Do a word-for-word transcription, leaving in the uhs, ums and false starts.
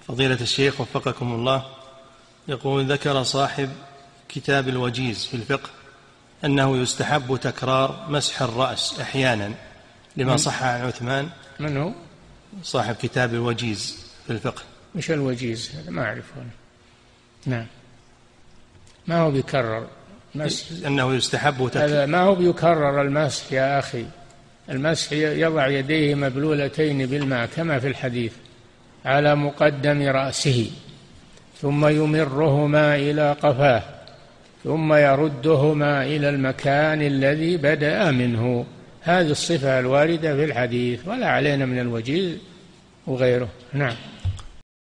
فضيلة الشيخ وفقكم الله، يقول: ذكر صاحب كتاب الوجيز في الفقه أنه يستحب تكرار مسح الرأس أحيانا لما صح عن عثمان. من هو صاحب كتاب الوجيز في الفقه؟ مش الوجيز، هذا ما أعرفه. نعم، ما هو بيكرر مسح، أنه يستحب تكرار. هذا ما هو بيكرر المسح يا أخي. المسح يضع يديه مبلولتين بالماء كما في الحديث على مقدم رأسه، ثم يمرهما إلى قفاه، ثم يردهما إلى المكان الذي بدأ منه. هذه الصفة الواردة في الحديث، ولا علينا من الوجيز وغيره. نعم.